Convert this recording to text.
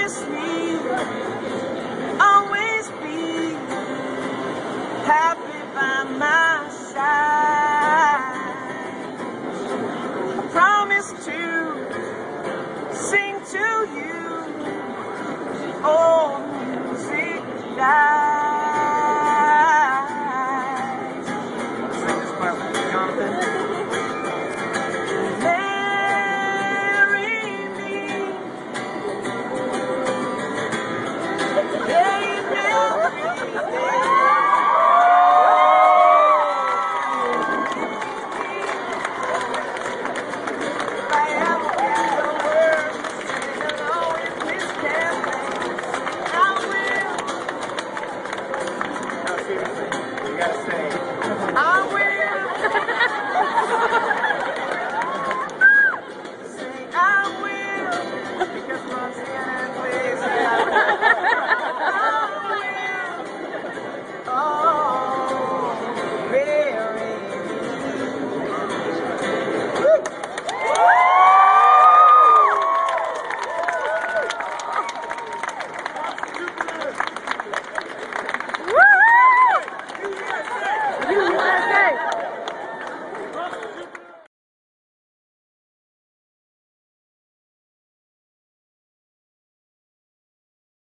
promise me always be happy by my side. I promise to sing to you, oh music.